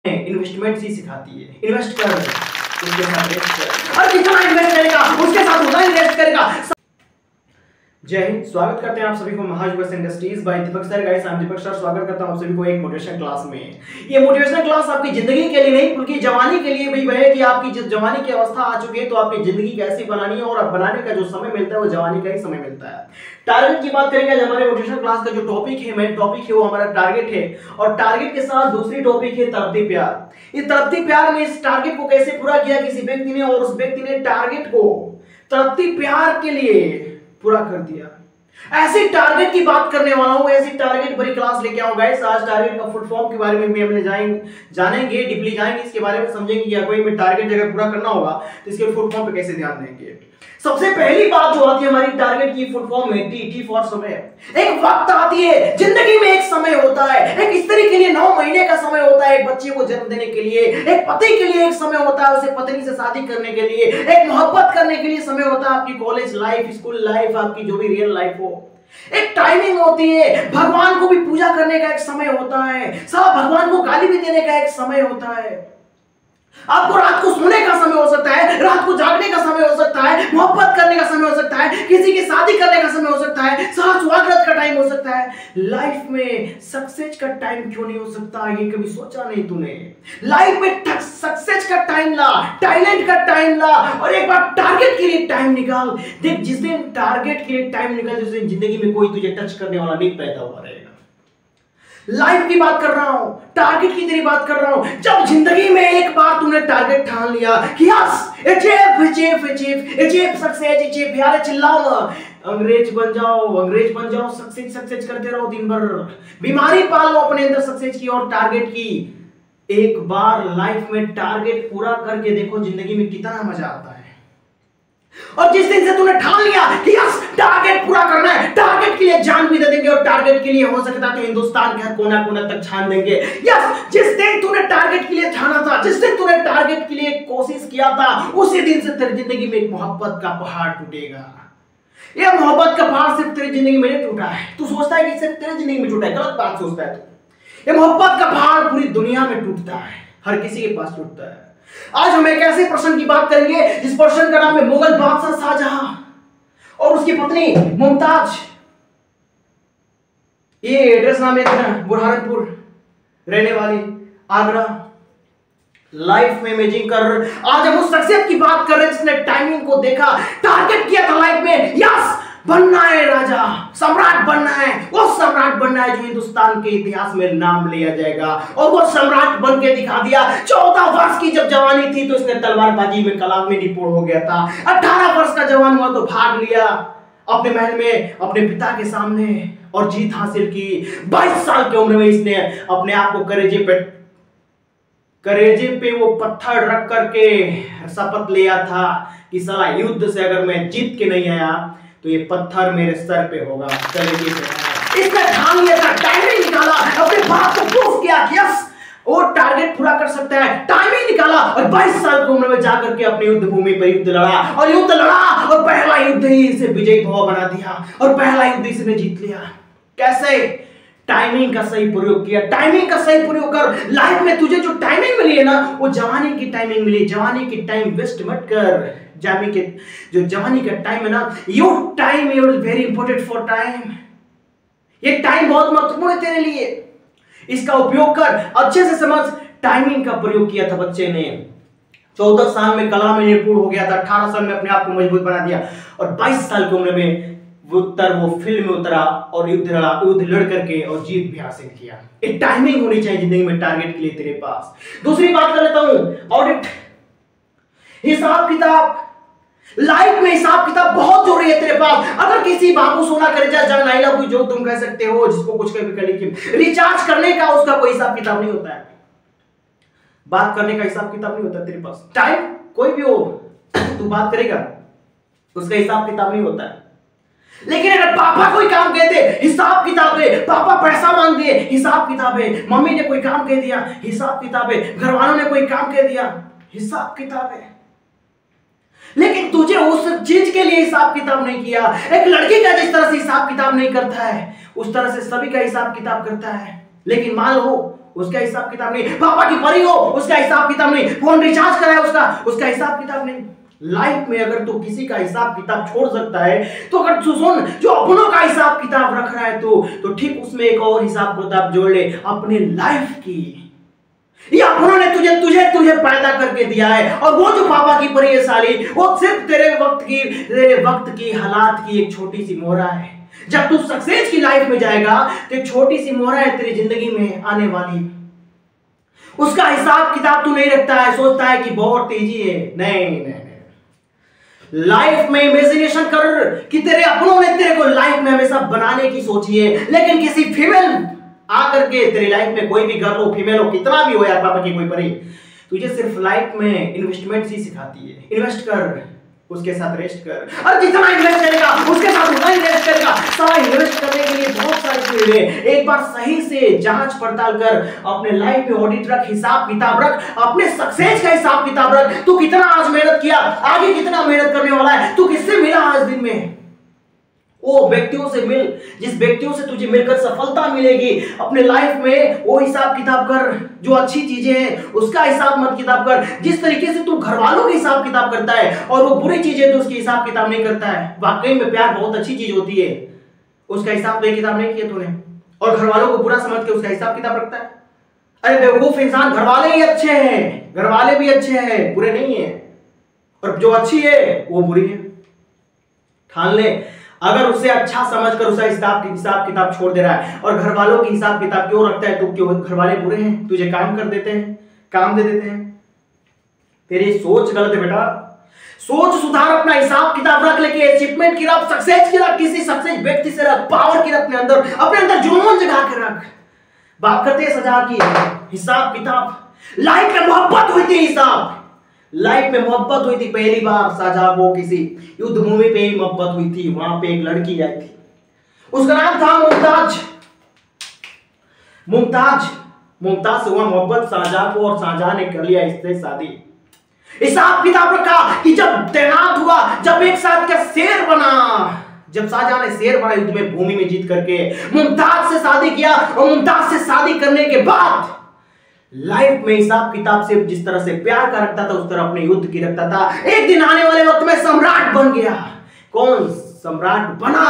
Investment ही सिखाती है। Invest कर, उसके साथ इन्वेस्ट कर, और जितना इन्वेस्ट करेगा उसके साथ उतना इन्वेस्ट करेगा। जय हिंद, स्वागत करते हैं आप सभी को Mahayugas industries by Deepak sir. Guys, I am Deepak sir, स्वागत करता हूं आप सभी को एक मोटिवेशन क्लास में। ये मोटिवेशन क्लास आपकी जिंदगी के लिए नहीं बल्कि जवानी के लिए भी है कि आपकी जिस जवानी की अवस्था आ चुकी है तो आपकी जिंदगी कैसी बनानी है, और अब बनाने का जो समय मिलता है वो जवानी का ही समय मिलता है। टारगेट की बात करेंगे आज हमारे मोटिवेशन क्लास का जो टॉपिक है, मेन टॉपिक है वो हमारा टारगेट है, और टारगेट के साथ दूसरी टॉपिक है तड़पती प्यार। इस तड़पती प्यार में इस टारगेट को कैसे पूरा किया किसी व्यक्ति ने, और उस व्यक्ति ने टारगेट को तड़पती प्यार के लिए पूरा कर दिया। ऐसे टारगेट की बात करने वाला हूं, ऐसी टारगेट भरी क्लास लेके आऊंगा। गाइस, आज टारगेट का फुल फॉर्म के बारे में भी हमने जानेंगे, डीपली जाएंगे, इसके बारे में समझेंगे कि कोई में टारगेट अगर पूरा करना होगा तो इसके फुल फॉर्म पे कैसे ध्यान देंगे। सबसे पहली बात जो आती है हमारी टारगेट की फुल फॉर्म में टी फॉर समय। एक वक्त आती है जिंदगी में, एक समय होता है, एक स्त्री के लिए 9 महीने का समय होता है, एक बच्चे को जन्म देने के लिए, एक पति के लिए एक समय होता है, उसे पत्नी से शादी करने के लिए, एक मोहब्बत करने के लिए समय होता है, आपकी कॉलेज लाइफ, स्कूल लाइफ, आपकी जो भी रियल लाइफ हो। एक टाइमिंग होती है, भगवान को भी पूजा करने का एक समय होता है, साला भगवान को गाली भी देने का एक समय होता है, आपको रात को सोने का समय हो सकता है, रात को जागने का समय हो सकता है, मोहब्बत करने का समय हो सकता है, किसी की शादी करने का समय हो सकता है, सारा स्वागत का टाइम हो सकता है। लाइफ में सक्सेस का टाइम क्यों नहीं हो सकता, ये कभी सोचा नहीं तूने? लाइफ में सक्सेस का टाइम ला, टैलेंट का टाइम ला, और एक बार टारगेट के लिए टाइम निकाल। देख, जिस दिन टारगेट के लिए टाइम निकाल, उस दिन जिंदगी में कोई तुझे टच करने वाला नहीं पैदा हुआ रहेगा। लाइफ की बात कर रहा हूं, टारगेट की तेरी बात कर रहा हूं। जब जिंदगी में एक बार तूने टारगेट ठान लिया कि यस, अचीव सक्सेस, अचीव, यार चिल्लाओ ना, अंग्रेज बन जाओ, सक्सेस करते रहो दिन भर, बीमारी पाल लो अपने अंदर सक्सेस की और टारगेट की। एक बार लाइफ में टारगेट पूरा करके देखो जिंदगी में कितना मजा आता है। और जिस दिन से तूने ठान लिया कि यस, टारगेट पूरा करना है, टारगेट के लिए जान भी दे देंगे, और टारगेट के लिए हो सकता है तो हिंदुस्तान के हर कोना कोना तक छान देंगे। यस, जिस दिन तूने टारगेट के लिए ठाना था, जिस दिन तूने टारगेट के लिए कोशिश किया था, उसी दिन से तेरी जिंदगी में एक मोहब्बत का पहाड़ टूटेगा। यह मोहब्बत का पहाड़ सिर्फ तेरी जिंदगी में नहीं टूटा है, तू सोचता है कि सिर्फ तेरी जिंदगी में टूटा है, गलत बात सोचता है तू। यह मोहब्बत का पहाड़ पूरी दुनिया में टूटता है, हर किसी के पास टूटता है। आज हम एक ऐसे पर्सन की बात करेंगे जिस पर्सन का नाम है मुगल बादशाह शाहजहां और उसकी पत्नी मुमताज। ये एड्रेस नाम है बुरहानपुर, रहने वाली आगरा। लाइफ में इमेजिन कर, आज हम उस शख्सियत की बात कर रहे हैं जिसने टाइमिंग को देखा, टारगेट किया था लाइफ में, यस बनना है राजा, सम्राट बनना है, वो सम्राट बनना है जो हिंदुस्तान के इतिहास में नाम लिया जाएगा, और वो सम्राट बन के दिखा दिया। 14 वर्ष की जब जवानी थी तो इसने तलवारबाजी में, कलाम में निपुण हो गया था। 18 वर्ष का जवान हुआ तो भाग लिया अपने महल में अपने पिता के सामने और जीत हासिल की। 22 साल की उम्र में इसने अपने आप को करेजे पे वो पत्थर रख करके शपथ लिया था कि साला युद्ध से अगर मैं जीत के नहीं आया तो ये पत्थर मेरे सर पे होगा, करेजे पे। इसने ठान लिया था, टाइमिंग निकाला, अपने बाप को प्रूफ किया कि यस वो टारगेट पूरा कर सकता है, टाइमिंग निकाला, और 22 साल की उम्र में जाकर के अपनी युद्ध भूमि पर युद्ध लड़ा, और पहला युद्ध ही इसे विजयी भव बना दिया, और पहला युद्ध इसने जीत लिया। कैसे? टाइमिंग का सही प्रयोग किया। टाइमिंग का सही प्रयोग कर। लाइफ में तुझे जो टाइमिंग मिली है ना, वो जवानी की टाइमिंग मिली। जवानी की टाइम वेस्ट मत कर। जो जवानी का टाइम है ना, your time is very important for time. ये टाइम बहुत महत्वपूर्ण है तेरे लिए, इसका उपयोग कर, अच्छे से समझ। टाइमिंग का प्रयोग किया था बच्चे ने, 14 साल में कला में निपुण हो गया था, 18 साल में अपने आप को मजबूत बना दिया, और 22 साल की उम्र में वो फील्ड में उतरा और युद्ध लड़ करके और जीत भी हासिल किया। एक टाइमिंग होनी चाहिए जिंदगी में टारगेट के लिए तेरे पास। दूसरी बात कर लेता हूं, ऑडिट, हिसाब किताब। लाइफ में हिसाब किताब बहुत जरूरी है तेरे पास। अगर किसी बाबू सोना करे जा नाइला कोई जो तुम कह सकते हो, जिसको कुछ कभी कर रिचार्ज करने का उसका कोई हिसाब किताब नहीं होता है, बात करने का हिसाब किताब नहीं होता तेरे पास। टाइम कोई भी हो तू बात करेगा, उसका हिसाब किताब नहीं होता है। लेकिन अगर पापा कोई काम कहते, हिसाब किताब है, पापा पैसा मांग दिए, हिसाब किताब है, मम्मी ने कोई काम कह दिया, हिसाब किताब है, घर वालों ने कोई काम कह दिया, हिसाब किताब है। लेकिन तुझे उस चीज के लिए हिसाब किताब नहीं किया। एक लड़की का जिस तरह से हिसाब किताब नहीं करता है, उस तरह से सभी का हिसाब किताब करता है। लेकिन मान लो उसका हिसाब किताब नहीं। पापा की परी हो, उसका हिसाब किताब नहीं। फोन रिचार्ज कराया, उसका हिसाब किताब नहीं। लाइफ में अगर तू किसी का हिसाब किताब छोड़ सकता है, तो अगर तू सुन जो अपनों का हिसाब किताब रख रहा है तो ठीक उसमें एक और हिसाब किताब जोड़ ले, अपने लाइफ की। ये अपनों ने तुझे पैदा करके दिया है, और वो जो पापा की परी है साली, वो सिर्फ तेरे वक्त की हालात की एक छोटी सी मोहरा है। जब तू सक्सेस की लाइफ में जाएगा तो एक छोटी सी मोहरा है तेरी जिंदगी में आने वाली। उसका हिसाब किताब तू नहीं रखता है, सोचता है कि बहुत तेजी है। नहीं, लाइफ में इमेजिनेशन कर कि तेरे अपनों ने तेरे को लाइफ में हमेशा बनाने की सोची है, लेकिन किसी फीमेल आकर के तेरी लाइफ में, कोई भी गर्ल हो, फीमेल हो, कितना भी हो यार, पापा की कोई परी, तुझे सिर्फ लाइफ में इन्वेस्टमेंट ही सिखाती है। इन्वेस्ट कर, उसके साथ रेस्ट कर। और जितना इन्वेस्ट करेगा उसके साथ उतना इन्वेस्ट करेगा। सारा इन्वेस्ट करने के लिए बहुत सारी चीजें हैं। एक बार सही से जांच पड़ताल कर, अपने लाइफ में ऑडिट रख, हिसाब किताब रख, अपने सक्सेस का हिसाब किताब रख। तू कितना आज मेहनत किया, आगे कितना मेहनत करने वाला है, तू किससे मिला आज दिन में, वो व्यक्तियों से मिल जिस व्यक्तियों से तुझे मिलकर सफलता मिलेगी। अपने लाइफ में वो हिसाब किताब कर, जो अच्छी चीजें हैं उसका हिसाब मत किताब कर। जिस तरीके से तू घर वालों के हिसाब किताब करता है और वो बुरी चीजें तो उसकी हिसाब किताब नहीं करता है। वाकई में प्यार बहुत अच्छी चीज होती है, उसका हिसाब किताब नहीं किया तूने, और घर वालों को बुरा समझ के उसका हिसाब किताब रखता है। अरे बेवकूफ इंसान, घर वाले ही अच्छे हैं, घर वाले भी अच्छे हैं, बुरे नहीं है, और जो अच्छी है वो बुरी है। ठान ले, अगर उसे अच्छा समझकर उसका हिसाब किताब छोड़ दे रहा है, और घर वालों की हिसाब किताब क्यों रखता है, तो क्यों घर वाले बुरे हैं, तुझे काम कर देते हैं, काम दे देते हैं। तेरी सोच गलत है बेटा, सोच सुधार, अपना हिसाब किताब रख, लेके अचीवमेंट की रख, सक्सेस की रख, किसी सक्सेस व्यक्ति से रख, पावर की रख, अपने अंदर जुनून जगा के रख। बात करते हैं सजा की, हिसाब किताब। लाइफ में मोहब्बत हुई थी, हिसाब लाइफ में मोहब्बत हुई थी पहली बार शाहजहां को किसी युद्ध भूमि पे ही मोहब्बत हुई थी। वहां पे एक लड़की आई थी, उसका नाम था मुमताज। मुमताज से हुआ मोहब्बत शाहजहां को, और शाहजहां ने कर लिया इससे शादी। हिसाब किताब रखा कि जब तैनात हुआ, जब एक साथ का शेर बना, जब शाहजहां ने शेर बना युद्ध में भूमि में जीत करके, मुमताज से शादी किया, और मुमताज से शादी करने के बाद लाइफ में हिसाब किताब से जिस तरह से प्यार का रखता था, उस तरह अपने युद्ध की रखता था। एक दिन आने वाले वक्त में सम्राट बन गया। कौन सम्राट बना?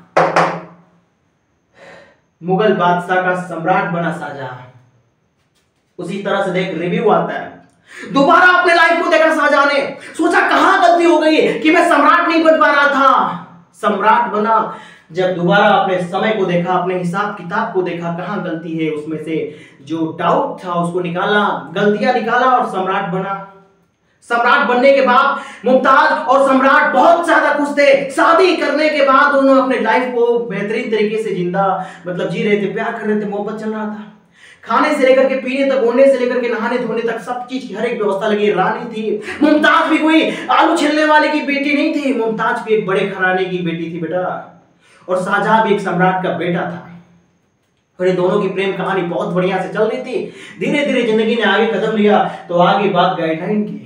मुगल बादशाह का सम्राट बना शाहजहां। उसी तरह से देख, रिव्यू आता है, दोबारा अपने लाइफ को देखा शाहजहां ने, सोचा कहां गलती हो गई कि मैं सम्राट नहीं बन पा रहा था, सम्राट बना। जब दोबारा अपने समय को देखा, अपने हिसाब किताब को देखा, कहां गलती है, उसमें से जो डाउट था उसको निकाला, गलतियां निकाला, और सम्राट बना। सम्राट बनने के बाद मुमताज और सम्राट बहुत ज्यादा खुश थे। शादी करने के बाद उन्होंने अपने लाइफ को बेहतरीन तरीके से जी रहे थे, प्यार कर रहे थे, मोहब्बत चल रहा था। खाने से लेकर के पीने तक, ओढ़ने से लेकर के नहाने धोने तक, सब चीज की हर एक व्यवस्था लगी। रानी थी मुमताज, भी कोई आलू छिलने वाले की बेटी नहीं थी, मुमताज भी एक बड़े घराने की बेटी थी बेटा, और शाहजहां भी एक सम्राट का बेटा था। और ये दोनों की प्रेम कहानी बहुत बढ़िया से चल रही थी। धीरे धीरे जिंदगी ने आगे कदम लिया, तो आगे बात गाइडलाइन की।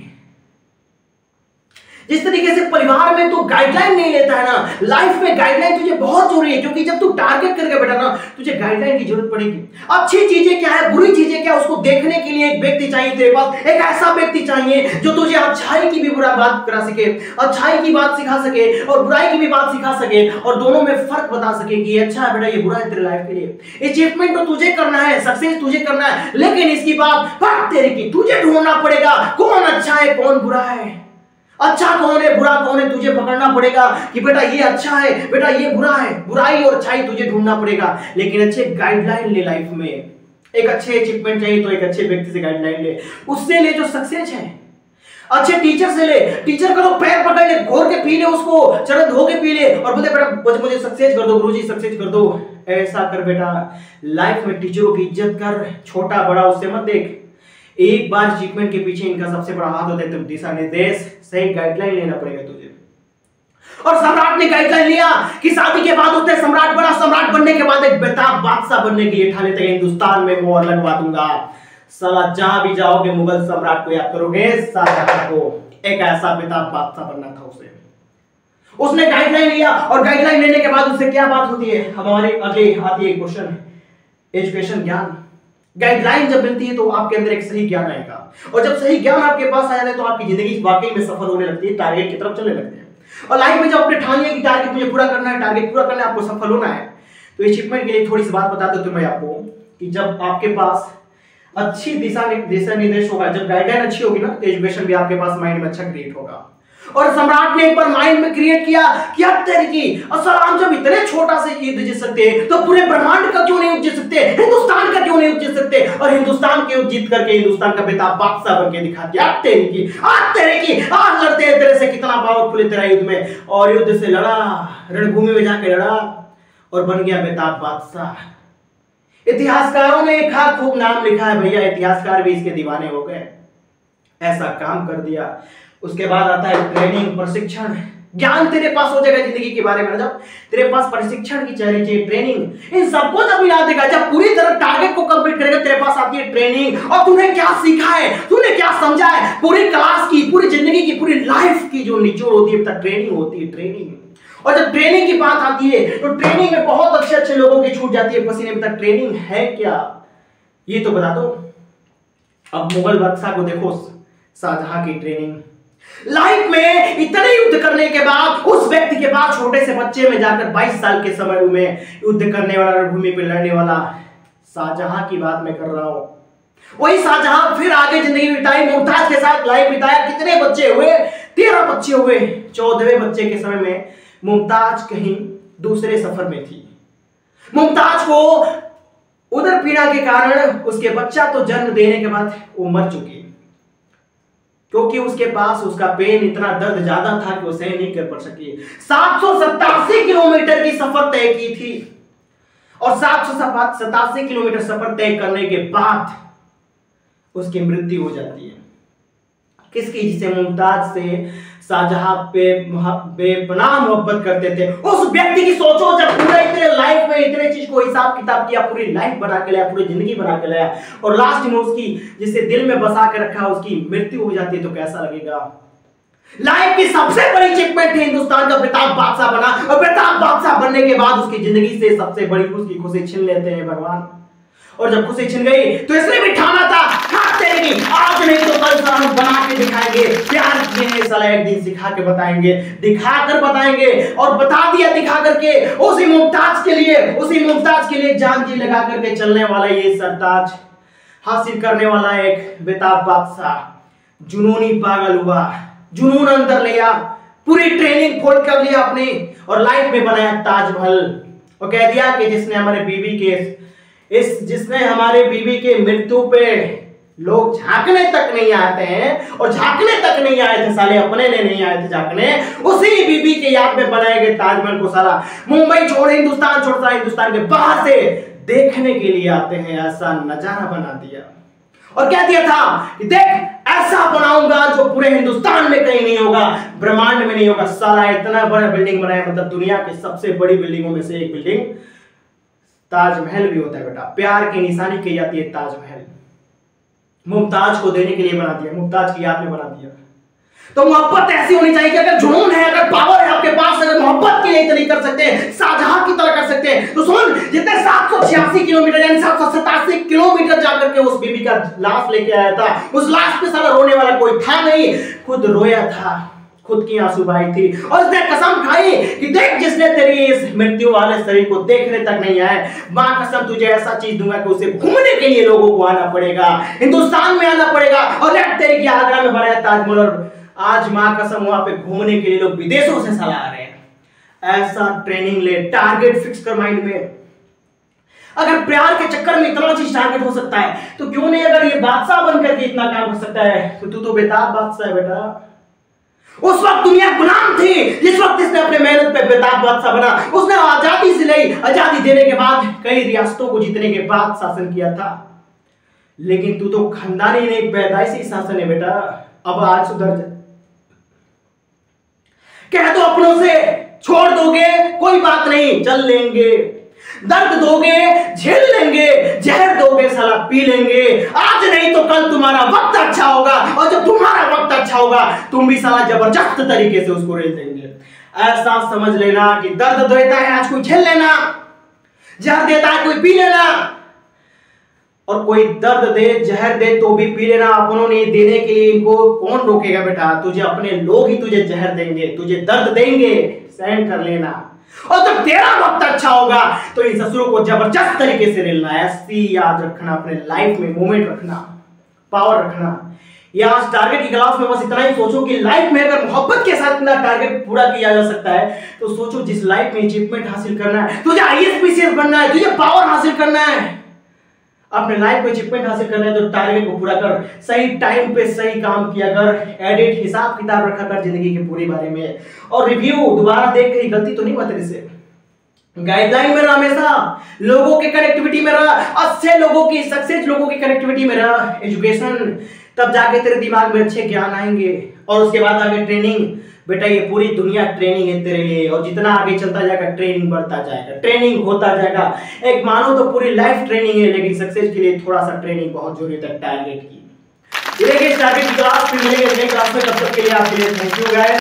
जिस तरीके से परिवार में तू गाइडलाइन नहीं लेता है ना, लाइफ में गाइडलाइन तुझे बहुत जरूरी है, क्योंकि जब तू टारगेट करके बैठा ना, तुझे गाइडलाइन की जरूरत पड़ेगी। अच्छी चीजें क्या है, बुरी चीजें क्या है, उसको देखने के लिए एक व्यक्ति चाहिए तेरे पास। एक ऐसा व्यक्ति चाहिए जो तुझे अच्छाई की भी बुरा बात करा सके, अच्छाई की बात सिखा सके, और बुराई की भी बात सिखा सके, और दोनों में फर्क बता सके कि ये अच्छा है बेटा, ये बुरा है तेरे लाइफ के लिए। अचीवमेंट तो तुझे करना है, सक्सेस तुझे करना है, लेकिन इसकी बात फर्क तेरे की, तुझे ढूंढना पड़ेगा कौन अच्छा है कौन बुरा है, अच्छा कौन है बुरा कौन है, तुझे पकड़ना पड़ेगा कि बेटा ये अच्छा है, बेटा ये बुरा है। बुराई और अच्छाई तुझे ढूंढना पड़ेगा, लेकिन अच्छे गाइडलाइन ले। लाइफ में एक अच्छे अचीवमेंट चाहिए तो एक अच्छे व्यक्ति से गाइडलाइन ले, उससे ले जो सक्सेस है। अच्छे टीचर से ले, टीचर का तो पैर पकड़ ले, घोर के पी ले, उसको चरण धो के पी ले, और बोले बेटा मुझे सक्सेस कर दो, गुरुजी सक्सेस कर दो। ऐसा कर बेटा, लाइफ में टीचरों की इज्जत कर, छोटा बड़ा उससे मत देख। एक बार अचीवमेंट के पीछे इनका सबसे बड़ा हाथ होता है, तो दिशा निर्देश, सही गाइडलाइन लेना पड़ेगा तुझे। और सम्राट ने गाइडलाइन लिया कि शादी के बाद उसने सम्राट बना। सम्राट बनने के बाद एक बेताब बादशाह बनने के लिए ठाने थे, हिंदुस्तान में मोहर लगवा दूंगा। साला जहां भी जाओगे मुगल सम्राट को याद करोगे, शाहजहां को। एक ऐसा बेताब बादशाह बनना था उसे। उसने गाइडलाइन लिया, और गाइडलाइन लेने के बाद उससे क्या बात होती है, हमारे अगले आती है क्वेश्चन, एजुकेशन ज्ञान। गाइडलाइन जब मिलती है तो आपके अंदर एक सही ज्ञान आएगा, और जब सही ज्ञान आपके पास आ जाता है तो आपकी जिंदगी वाकई में सफल होने लगती है, टारगेट की तरफ चलने लगते हैं। और लाइफ में जब अपने ठान लिया कि टारगेट मुझे पूरा करना है, टारगेट पूरा करना है, आपको सफल होना है, तो अचीवमेंट के लिए थोड़ी सी बात बता दूं मैं आपको कि जब आपके पास अच्छी दिशा निर्देश होगा, जब गाइडलाइन अच्छी होगी ना, तो एजुकेशन भी आपके पास माइंड में अच्छा क्रिएट होगा। और सम्राट ने एक बार माइंड में क्रिएट किया कि अब तेरे की असलाम जब इतने छोटा से युद्ध जीत सकते तो पूरे ब्रह्मांड का क्यों नहीं जीत सकते, हिंदुस्तान का क्यों नहीं जीत सकते, और हिंदुस्तान के युद्ध जीत करके हिंदुस्तान का बेताब बादशाह बन के दिखा दिया। आज लड़ते हैं तेरे से, कितना पावरफुल है तेरा युद्ध में, और युद्ध से लड़ा, रणभूमि में जाकर लड़ा और बन गया बेताब बादशाह। इतिहासकारों ने एक खूब नाम लिखा है भैया, इतिहासकार भी इसके दीवाने हो गए, ऐसा काम कर दिया। उसके बाद आता है ट्रेनिंग, प्रशिक्षण। ज्ञान तेरे पास हो जाएगा जिंदगी के बारे में, जब तेरे पास प्रशिक्षण की चाहिए, ट्रेनिंग, इन सबको जब मिला देगा, जब पूरी तरह टारगेट को कंप्लीट करेगा, तेरे पास आती है ट्रेनिंग। और तूने क्या सीखा है, तूने क्या समझा है, पूरी क्लास की, पूरी जिंदगी की, पूरी लाइफ की जो निचोड़ होती है, ट्रेनिंग होती है, ट्रेनिंग। और जब ट्रेनिंग की बात आती है तो ट्रेनिंग में बहुत अच्छे अच्छे लोगों की छूट जाती है पसीने में। तक ट्रेनिंग है क्या, ये तो बता दो। अब मुगल बादशाह को देखो, शाहजहां की ट्रेनिंग। लाइफ में इतने युद्ध करने के बाद उस व्यक्ति के पास छोटे से बच्चे में जाकर 22 साल के समय में युद्ध करने वाला, रणभूमि पे लड़ने वाला शाहजहां की बात मैं कर रहा हूं। वही शाहजहां फिर आगे जिंदगी बिताई, मुमताज के साथ लाइफ बिताया। कितने बच्चे हुए, 13 बच्चे हुए। 14वें बच्चे के समय में मुमताज कहीं दूसरे सफर में थी। मुमताज को उदर पीड़ा के कारण उसके बच्चा तो जन्म देने के बाद वो मर चुकी, क्योंकि उसके पास उसका पेन इतना दर्द ज्यादा था कि वो सहन नहीं कर पा सकी। 787 किलोमीटर की सफर तय की थी, और 787 किलोमीटर सफर तय करने के बाद उसकी मृत्यु हो जाती है। किसकी, जिसे मुमताज से शाहजहां पे बेपनाह मोहब्बत करते थे, उस व्यक्ति की सोचो, जब पूरे इतने लाइफ में इतने चीज को हिसाब किताब किया, पूरी लाइफ बना के लाया, पूरी जिंदगी बना के लाया, और लास्ट में उसकी जिसे दिल में बसा के रखा उसकी मृत्यु हो जाती है, तो कैसा लगेगा। लाइफ की सबसे बड़ी अचीवमेंट है हिंदुस्तान का बेताब बादशाह बना, और बेताब बादशाह बनने के बाद उसकी जिंदगी से सबसे बड़ी उसकी खुशी छीन लेते हैं भगवान। और जब खुशी छिन गई तो इसने भी ठाना था, आज नहीं तो कल हम बना के दिखाएंगे। प्यार किए साला एक दिन सिखा के बताएंगे, दिखाकर बताएंगे, और बता दिया दिखा करके। उसी मुमताज के लिए जान जी लगा करके चलने वाला ये सरताज हासिल करने वाला एक बेताब बादशाह जुनूनी पागल हुआ, जुनून अंदर लिया, पूरी ट्रेनिंग फोड़ कर लिया अपनी, और लाइफ में बनाया ताजमहल। और कह दिया कि जिसने हमारे बीवी के मृत्यु पे लोग झांकने तक नहीं आते हैं, और झांकने तक नहीं आए थे साले, अपने ने नहीं आए थे झांकने, उसी बीबी के याद में बनाए गए ताजमहल को साला मुंबई छोड़ हिंदुस्तान छोड़ता, हिंदुस्तान के बाहर से देखने के लिए आते हैं। ऐसा नजारा बना दिया और कह दिया था कि देख ऐसा बनाऊंगा जो पूरे हिंदुस्तान में कहीं नहीं होगा, ब्रह्मांड में नहीं होगा। साला इतना बड़ा बिल्डिंग बनाया, मतलब दुनिया की सबसे बड़ी बिल्डिंगों में से एक बिल्डिंग ताजमहल भी होता है बेटा। प्यार की निशानी की जाती है ताजमहल। मुमताज को देने के लिए बना दिया, मुमताज की याद में बना दिया। तो मोहब्बत ऐसी होनी चाहिए कि अगर जुनून है, अगर पावर है आपके पास, अगर मोहब्बत के लिए इतनी कर सकते हैं, शाहजहां की तरह कर सकते हैं, तो सुन, जितने 786 किलोमीटर यानी 787 किलोमीटर जाकर के उस बीबी का लाश लेके आया था, उस लाश पे साला रोने वाला कोई था नहीं, खुद रोया था, खुद की आंसू बहाई थी, और उसने कसम खाई कि देख जिसने तेरी इस मृत्यु वाले शरीर को देखने तक नहीं आए, मां कसम तुझे ऐसा चीज दूंगा कि उसे घूमने के लिए लोगों को आना पड़ेगा, हिंदुस्तान में आना पड़ेगा, और तेरी की आगरा में बनाया ताजमहल, और आज मां कसम वहां पे घूमने के लिए लोग विदेशों से साला आ रहे हैं। ऐसा ट्रेनिंग ले, टारगेट फिक्स कर माइंड में। अगर प्यार के चक्कर में इतना चीज टारगेट हो सकता है, तो क्यों नहीं अगर ये बादशाह बनकर के इतना काम कर सकता है, तो तू तो बेताब बादशाह है बेटा। उस वक्त दुनिया गुलाम थी, जिस वक्त इसने अपने मेहनत पे बेताब बादशाह बना, उसने आजादी से ली, आजादी देने के बाद कई रियासतों को जीतने के बाद शासन किया था। लेकिन तू तो खानदानी नहीं, पैदाइशी शासन है बेटा। अब आज सुधर जा, कह दो अपनों से, छोड़ दोगे कोई बात नहीं, चल लेंगे, दर्द दोगे झेल लेंगे, जहर दोगे साला पी लेंगे, आज नहीं तो कल तुम्हारा वक्त अच्छा होगा, और जब तुम्हारा वक्त अच्छा होगा तुम भी साला जबरदस्त तरीके से उसको रेल देंगे। ऐसा समझ लेना कि दर्द देता है आज कोई झेल लेना, जहर देता है कोई पी लेना, और कोई दर्द दे, जहर दे तो भी पी लेना, अपनों ने देने के लिए इनको कौन रोकेगा बेटा। तुझे अपने लोग ही तुझे जहर देंगे, तुझे दर्द देंगे, सहन कर लेना। और जब तेरा वक्त अच्छा होगा तो इन ससुरों को जबरदस्त तरीके से लेना। ऐसी याद रखना, अपने लाइफ में मोमेंट रखना, पावर रखना। या आज टारगेट की क्लास में बस इतना ही सोचो कि लाइफ में अगर मोहब्बत के साथ इतना टारगेट पूरा किया जा सकता है तो सोचो, जिस लाइफ में अचीवमेंट हासिल करना है, तुझे आईएएस बनना है, तुझे पावर हासिल करना है, अपने लाइफ को अचीवमेंट हासिल करना है तो टारगेट को पूरा कर, सही टाइम पे सही काम किया कर, एडिट हिसाब किताब रखा कर जिंदगी के पूरे बारे में, और रिव्यू दोबारा देख कहीं गलती तो नहीं हुआ तेरे से। गाइडलाइन में रहा, हमेशा लोगों के कनेक्टिविटी में रहा, अच्छे लोगों की, सक्सेस लोगों की कनेक्टिविटी में रहा। एजुकेशन, तब जाके तेरे दिमाग में अच्छे ज्ञान आएंगे। और उसके बाद आगे ट्रेनिंग। बेटा ये पूरी दुनिया ट्रेनिंग है तेरे लिए, और जितना आगे चलता जाएगा ट्रेनिंग बढ़ता जाएगा, ट्रेनिंग होता जाएगा। एक मानो तो पूरी लाइफ ट्रेनिंग है, लेकिन सक्सेस के लिए थोड़ा सा ट्रेनिंग बहुत जरूरी है टारगेट की। टारगेट की क्लास फिर मिलेंगे नई क्लास में, तब तक के लिए आपके लिए थैंक यू गाइस।